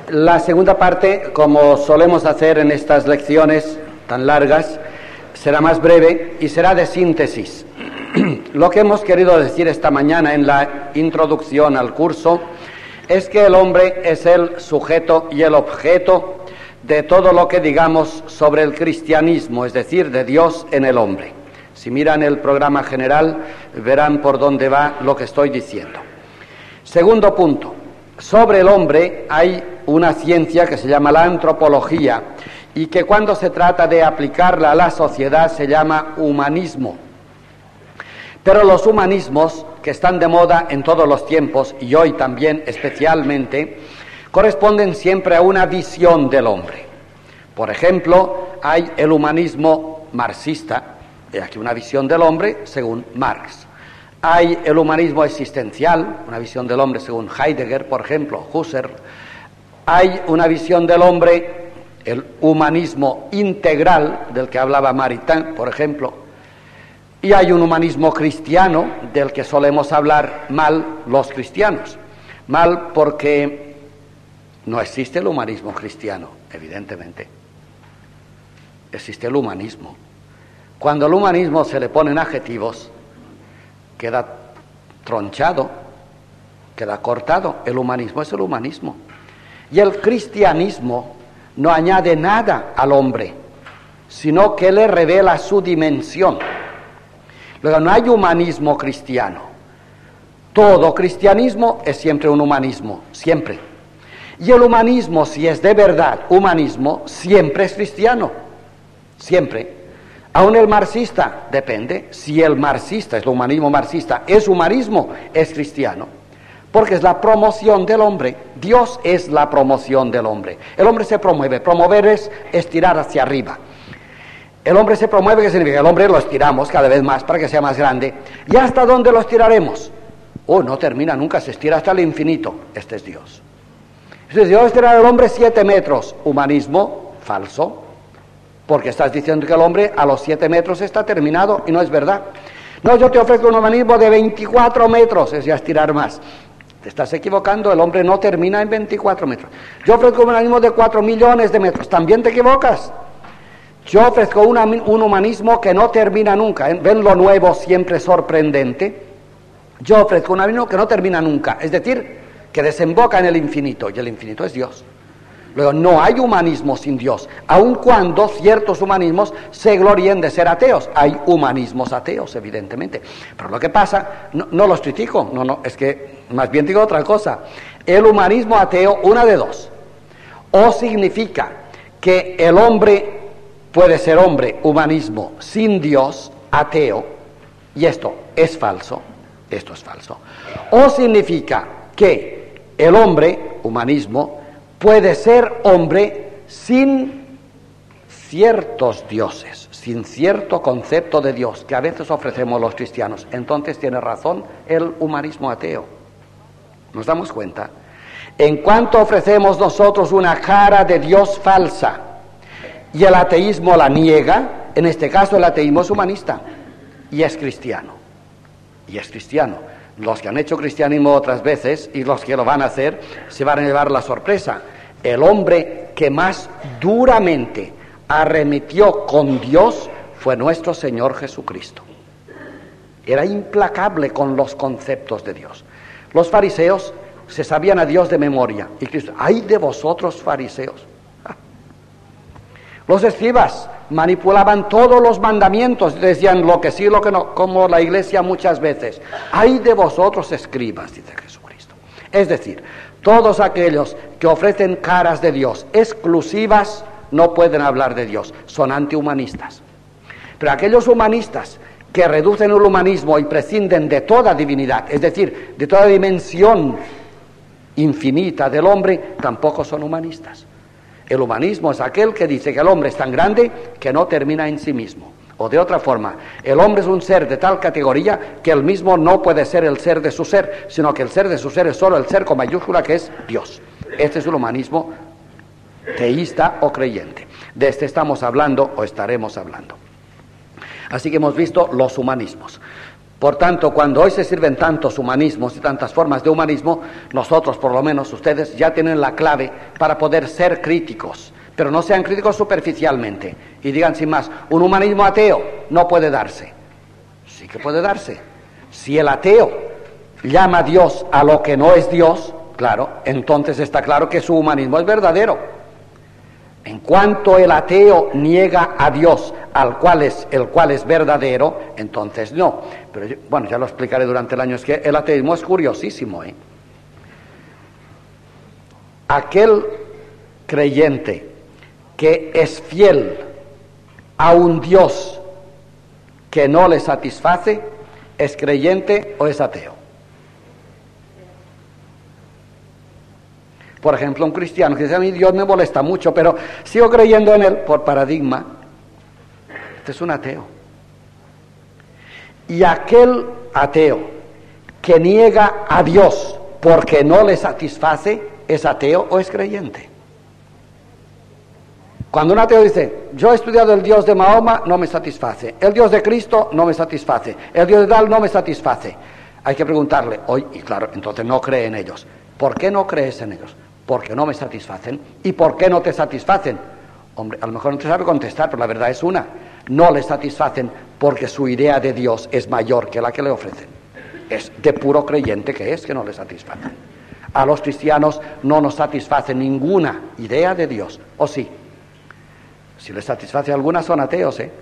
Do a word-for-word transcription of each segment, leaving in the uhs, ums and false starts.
La segunda parte, como solemos hacer en estas lecciones tan largas, será más breve y será de síntesis. Lo que hemos querido decir esta mañana en la introducción al curso es que el hombre es el sujeto y el objeto de todo lo que digamos sobre el cristianismo, es decir, de Dios en el hombre. Si miran el programa general, verán por dónde va lo que estoy diciendo. Segundo punto, sobre el hombre hay una ciencia que se llama la antropología y que cuando se trata de aplicarla a la sociedad se llama humanismo. Pero los humanismos, que están de moda en todos los tiempos y hoy también especialmente, corresponden siempre a una visión del hombre. Por ejemplo, hay el humanismo marxista, y aquí una visión del hombre según Marx. Hay el humanismo existencial, una visión del hombre según Heidegger, por ejemplo, Husserl. Hay una visión del hombre, el humanismo integral, del que hablaba Maritain, por ejemplo. Y hay un humanismo cristiano, del que solemos hablar mal los cristianos. Mal porque no existe el humanismo cristiano, evidentemente. Existe el humanismo. Cuando al humanismo se le ponen adjetivos, queda tronchado, queda cortado. El humanismo es el humanismo. Y el cristianismo no añade nada al hombre, sino que le revela su dimensión. Luego, no hay humanismo cristiano. Todo cristianismo es siempre un humanismo, siempre. Y el humanismo, si es de verdad humanismo, siempre es cristiano, siempre. Aún el marxista, depende, si el marxista, es el humanismo marxista, es humanismo, es cristiano, porque es la promoción del hombre. Dios es la promoción del hombre. El hombre se promueve, promover es estirar hacia arriba. El hombre se promueve, ¿qué significa? El hombre lo estiramos cada vez más para que sea más grande. ¿Y hasta dónde lo estiraremos? Oh, no termina nunca, se estira hasta el infinito. Este es Dios. Entonces Dios estirar al hombre siete metros, humanismo falso. Porque estás diciendo que el hombre a los siete metros está terminado y no es verdad. No, yo te ofrezco un humanismo de veinticuatro metros, es ya estirar más. Te estás equivocando, el hombre no termina en veinticuatro metros. Yo ofrezco un humanismo de cuatro millones de metros, también te equivocas. Yo ofrezco una, un humanismo que no termina nunca. ¿Ven lo nuevo siempre sorprendente? Yo ofrezco un humanismo que no termina nunca, es decir, que desemboca en el infinito, y el infinito es Dios. Luego, no hay humanismo sin Dios, aun cuando ciertos humanismos se gloríen de ser ateos. Hay humanismos ateos, evidentemente. Pero lo que pasa, no, no los critico, no, no, es que más bien digo otra cosa. El humanismo ateo, una de dos. O significa que el hombre puede ser hombre, humanismo, sin Dios, ateo, y esto es falso, esto es falso. O significa que el hombre, humanismo, puede ser hombre sin ciertos dioses, sin cierto concepto de Dios que a veces ofrecemos los cristianos. Entonces tiene razón el humanismo ateo. ¿Nos damos cuenta? En cuanto ofrecemos nosotros una cara de Dios falsa y el ateísmo la niega, en este caso el ateísmo es humanista y es cristiano. Y es cristiano. Los que han hecho cristianismo otras veces y los que lo van a hacer se van a llevar la sorpresa. El hombre que más duramente arremetió con Dios fue nuestro Señor Jesucristo. Era implacable con los conceptos de Dios. Los fariseos se sabían a Dios de memoria. Y Cristo, ¡ay de vosotros fariseos! Los escribas manipulaban todos los mandamientos, decían lo que sí, lo que no, como la iglesia muchas veces. ¡Ay de vosotros escribas!, dice Jesucristo. Es decir, todos aquellos que ofrecen caras de Dios exclusivas no pueden hablar de Dios, son antihumanistas. Pero aquellos humanistas que reducen el humanismo y prescinden de toda divinidad, es decir, de toda dimensión infinita del hombre, tampoco son humanistas. El humanismo es aquel que dice que el hombre es tan grande que no termina en sí mismo. O de otra forma, el hombre es un ser de tal categoría que él mismo no puede ser el ser de su ser, sino que el ser de su ser es solo el ser con mayúscula que es Dios. Este es el humanismo teísta o creyente. De este estamos hablando o estaremos hablando. Así que hemos visto los humanismos. Por tanto, cuando hoy se sirven tantos humanismos y tantas formas de humanismo, nosotros, por lo menos ustedes, ya tienen la clave para poder ser críticos, pero no sean críticos superficialmente y digan sin más, un humanismo ateo no puede darse. Sí que puede darse. Si el ateo llama a Dios a lo que no es Dios, claro, entonces está claro que su humanismo es verdadero. En cuanto el ateo niega a Dios, al cual es, el cual es verdadero, entonces no. Pero yo, bueno, ya lo explicaré durante el año, es que el ateísmo es curiosísimo, ¿eh? Aquel creyente que es fiel a un Dios que no le satisface, ¿es creyente o es ateo? Por ejemplo, un cristiano que dice, a mí Dios me molesta mucho, pero sigo creyendo en Él por paradigma. Este es un ateo. Y aquel ateo que niega a Dios porque no le satisface, ¿es ateo o es creyente? Cuando un ateo dice, yo he estudiado el Dios de Mahoma, no me satisface. El Dios de Cristo no me satisface. El Dios de tal no me satisface. Hay que preguntarle, hoy, y claro, entonces no cree en ellos. ¿Por qué no crees en ellos? Porque no me satisfacen. ¿Y por qué no te satisfacen? Hombre, a lo mejor no te sabe contestar, pero la verdad es una. No le satisfacen porque su idea de Dios es mayor que la que le ofrecen. Es de puro creyente que es que no le satisfacen. A los cristianos no nos satisface ninguna idea de Dios, ¿o sí? Si les satisface alguna son ateos, ¿eh?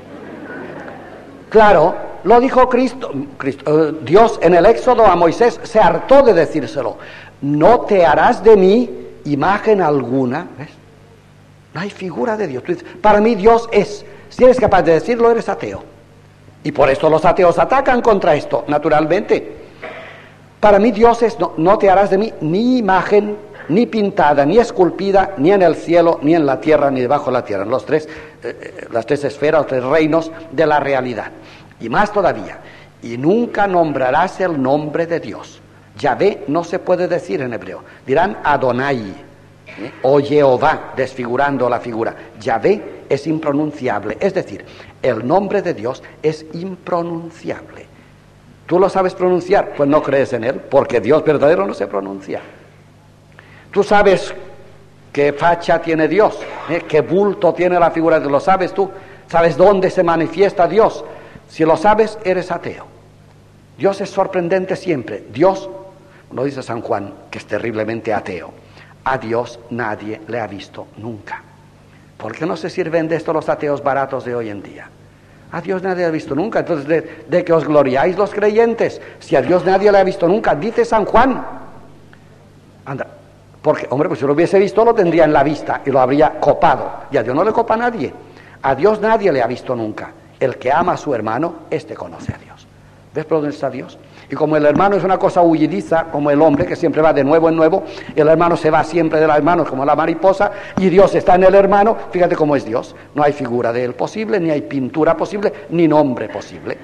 Claro, lo dijo Cristo, Cristo eh, Dios en el Éxodo a Moisés, se hartó de decírselo. No te harás de mí imagen alguna. ¿Ves? No hay figura de Dios. Tú dices, para mí Dios es. Si eres capaz de decirlo, eres ateo. Y por eso los ateos atacan contra esto, naturalmente. Para mí Dios es, no, no te harás de mí ni imagen, ni pintada, ni esculpida, ni en el cielo, ni en la tierra, ni debajo de la tierra. En los tres, eh, las tres esferas, los tres reinos de la realidad. Y más todavía, y nunca nombrarás el nombre de Dios. Yahvé no se puede decir en hebreo. Dirán Adonai, ¿eh? o Jehová, desfigurando la figura. Yahvé es impronunciable. Es decir, el nombre de Dios es impronunciable. ¿Tú lo sabes pronunciar? Pues no crees en él, porque Dios verdadero no se pronuncia. ¿Tú sabes qué facha tiene Dios? ¿Eh? ¿Qué bulto tiene la figura de Dios? ¿Lo sabes tú? ¿Sabes dónde se manifiesta Dios? Si lo sabes, eres ateo. Dios es sorprendente siempre. Dios, lo dice San Juan, que es terriblemente ateo. A Dios nadie le ha visto nunca. ¿Por qué no se sirven de esto los ateos baratos de hoy en día? A Dios nadie le ha visto nunca. Entonces, ¿de, de que os gloriáis los creyentes? Si a Dios nadie le ha visto nunca, dice San Juan. Anda, porque, hombre, pues si lo hubiese visto, lo tendría en la vista y lo habría copado. Y a Dios no le copa a nadie. A Dios nadie le ha visto nunca. El que ama a su hermano, este conoce a Dios. ¿Ves por dónde está Dios? Y como el hermano es una cosa huyediza, como el hombre que siempre va de nuevo en nuevo, el hermano se va siempre del hermano como la mariposa, y Dios está en el hermano, fíjate cómo es Dios. No hay figura de él posible, ni hay pintura posible, ni nombre posible.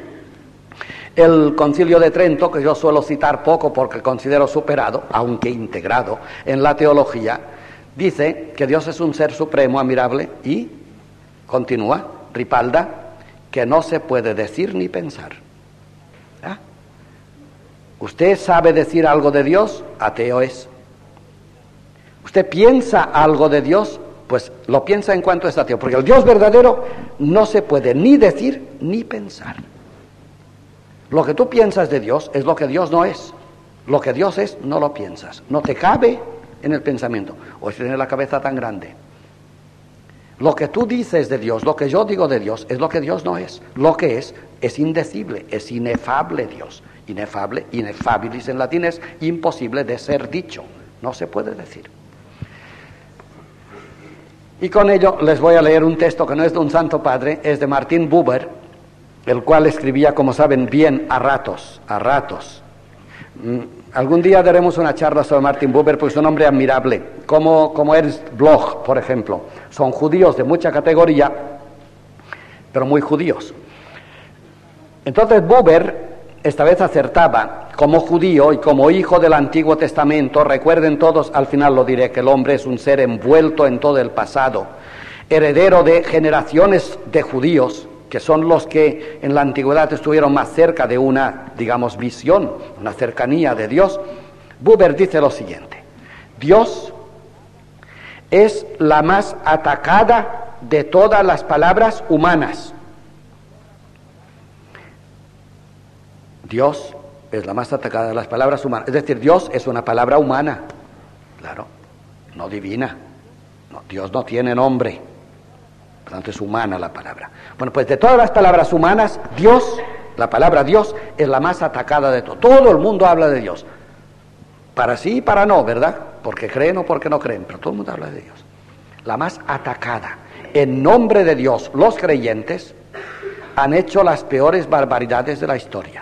El Concilio de Trento, que yo suelo citar poco porque considero superado, aunque integrado en la teología, dice que Dios es un ser supremo, admirable, y, continúa, Ripalda, que no se puede decir ni pensar. ¿Ah? ¿Usted sabe decir algo de Dios? Ateo es. ¿Usted piensa algo de Dios? Pues lo piensa en cuanto es ateo, porque el Dios verdadero no se puede ni decir ni pensar. Lo que tú piensas de Dios es lo que Dios no es. Lo que Dios es, no lo piensas. No te cabe en el pensamiento. O si tienes la cabeza tan grande. Lo que tú dices de Dios, lo que yo digo de Dios, es lo que Dios no es. Lo que es, es indecible, es inefable Dios. Inefable, inefabilis en latín es imposible de ser dicho. No se puede decir. Y con ello les voy a leer un texto que no es de un santo padre, es de Martin Buber, el cual escribía, como saben, bien a ratos, a ratos. Mm, algún día daremos una charla sobre Martin Buber, porque es un hombre admirable, como, como Ernst Bloch, por ejemplo. Son judíos de mucha categoría, pero muy judíos. Entonces Buber, esta vez acertaba, como judío y como hijo del Antiguo Testamento. Recuerden todos, al final lo diré, que el hombre es un ser envuelto en todo el pasado, heredero de generaciones de judíos, que son los que en la antigüedad estuvieron más cerca de una, digamos, visión, una cercanía de Dios, Buber dice lo siguiente: Dios es la más atacada de todas las palabras humanas. Dios es la más atacada de las palabras humanas. Es decir, Dios es una palabra humana, claro, no divina. No, Dios no tiene nombre, por tanto es humana la palabra. Bueno, pues de todas las palabras humanas, Dios, la palabra Dios, es la más atacada de todo. Todo el mundo habla de Dios, para sí y para no, ¿verdad? Porque creen o porque no creen, pero todo el mundo habla de Dios. La más atacada. En nombre de Dios, los creyentes han hecho las peores barbaridades de la historia.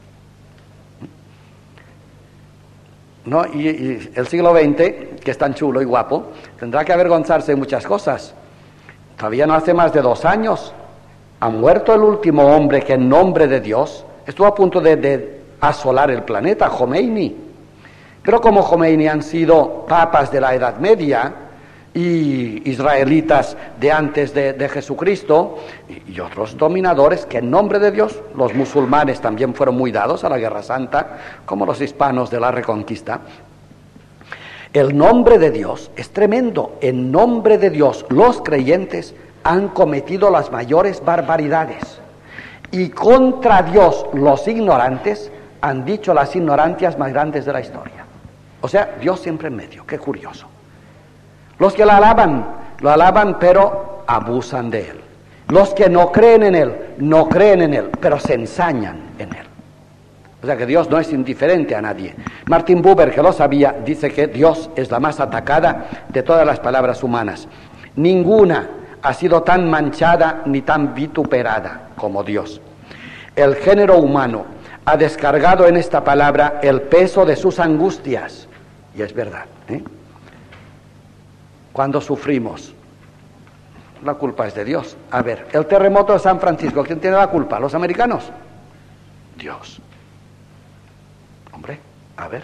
¿No? Y, y el siglo veinte, que es tan chulo y guapo, tendrá que avergonzarse de muchas cosas. Todavía no hace más de dos años ha muerto el último hombre que en nombre de Dios estuvo a punto de, de asolar el planeta, Jomeini. Pero como Jomeini han sido papas de la Edad Media y israelitas de antes de, de Jesucristo y, y otros dominadores que en nombre de Dios, los musulmanes también fueron muy dados a la Guerra Santa, como los hispanos de la Reconquista. El nombre de Dios es tremendo. En nombre de Dios, los creyentes han cometido las mayores barbaridades. Y contra Dios, los ignorantes han dicho las ignorancias más grandes de la historia. O sea, Dios siempre en medio. Qué curioso. Los que lo alaban, lo alaban, pero abusan de Él. Los que no creen en Él, no creen en Él, pero se ensañan en Él. O sea que Dios no es indiferente a nadie. Martin Buber, que lo sabía, dice que Dios es la más atacada de todas las palabras humanas. Ninguna ha sido tan manchada ni tan vituperada como Dios. El género humano ha descargado en esta palabra el peso de sus angustias. Y es verdad, ¿eh? Cuando sufrimos, la culpa es de Dios. A ver, el terremoto de San Francisco, ¿quién tiene la culpa? ¿Los americanos? Dios. Hombre, a ver.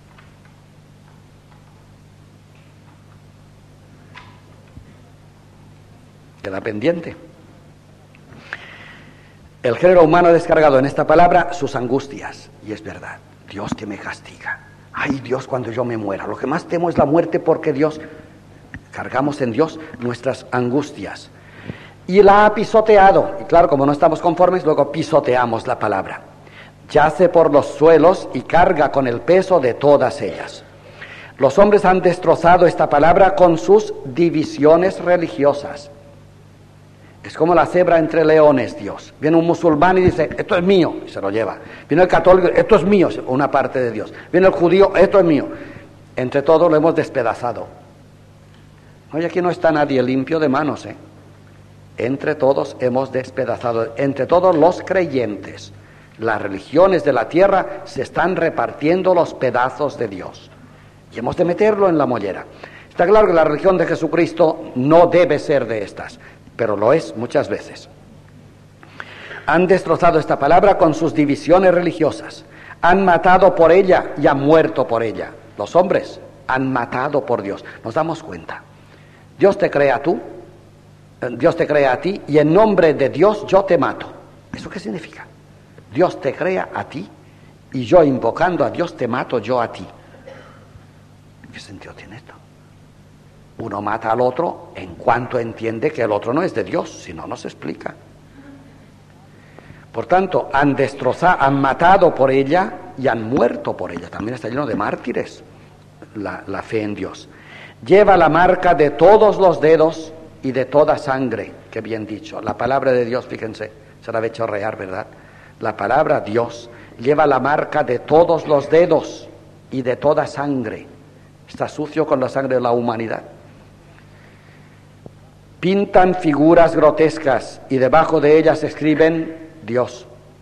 Queda pendiente. El género humano ha descargado en esta palabra sus angustias. Y es verdad, Dios que me castiga. Ay, Dios, cuando yo me muera. Lo que más temo es la muerte, porque Dios... Cargamos en Dios nuestras angustias. Y la ha pisoteado. Y claro, como no estamos conformes, luego pisoteamos la palabra. Yace por los suelos y carga con el peso de todas ellas. Los hombres han destrozado esta palabra con sus divisiones religiosas. Es como la cebra entre leones, Dios. Viene un musulmán y dice, esto es mío, y se lo lleva. Viene el católico, esto es mío, una parte de Dios. Viene el judío, esto es mío. Entre todos lo hemos despedazado. Oye, aquí no está nadie limpio de manos, ¿eh? Entre todos hemos despedazado, entre todos los creyentes. Las religiones de la tierra se están repartiendo los pedazos de Dios. Y hemos de meterlo en la mollera. Está claro que la religión de Jesucristo no debe ser de estas, pero lo es muchas veces. Han destrozado esta palabra con sus divisiones religiosas. Han matado por ella y han muerto por ella. Los hombres han matado por Dios. Nos damos cuenta. Dios te crea tú, Dios te crea a ti, y en nombre de Dios yo te mato. ¿Eso qué significa? Dios te crea a ti, y yo invocando a Dios te mato yo a ti. ¿Qué sentido tiene esto? Uno mata al otro en cuanto entiende que el otro no es de Dios, si no, no se explica. Por tanto, han destrozado, han matado por ella y han muerto por ella. También está lleno de mártires la, la fe en Dios. Lleva la marca de todos los dedos y de toda sangre. Qué bien dicho. La palabra de Dios, fíjense, se la ve chorrear, ¿verdad? La palabra Dios lleva la marca de todos los dedos y de toda sangre. Está sucio con la sangre de la humanidad. Pintan figuras grotescas y debajo de ellas escriben Dios.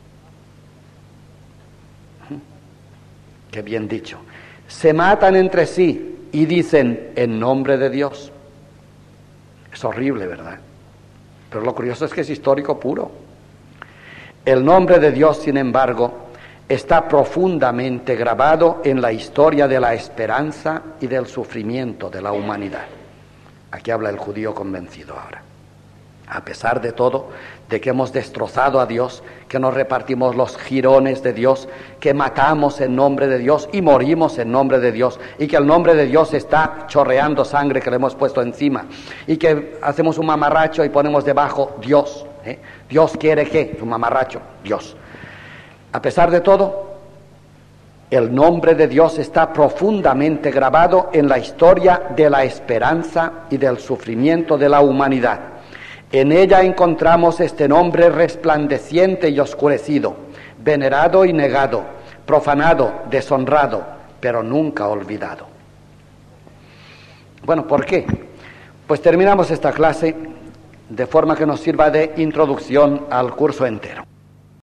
Qué bien dicho. Se matan entre sí y dicen en nombre de Dios. Es horrible, ¿verdad? Pero lo curioso es que es histórico puro. El nombre de Dios, sin embargo, está profundamente grabado en la historia de la esperanza y del sufrimiento de la humanidad. Aquí habla el judío convencido ahora. a pesar de todo, de que hemos destrozado a Dios, que nos repartimos los jirones de Dios, que matamos en nombre de Dios y morimos en nombre de Dios, y que el nombre de Dios está chorreando sangre que le hemos puesto encima, y que hacemos un mamarracho y ponemos debajo Dios, ¿eh? Dios quiere que, un mamarracho, Dios. A pesar de todo, el nombre de Dios está profundamente grabado en la historia de la esperanza y del sufrimiento de la humanidad. En ella encontramos este nombre resplandeciente y oscurecido, venerado y negado, profanado, deshonrado, pero nunca olvidado. Bueno, ¿por qué? Pues terminamos esta clase de forma que nos sirva de introducción al curso entero.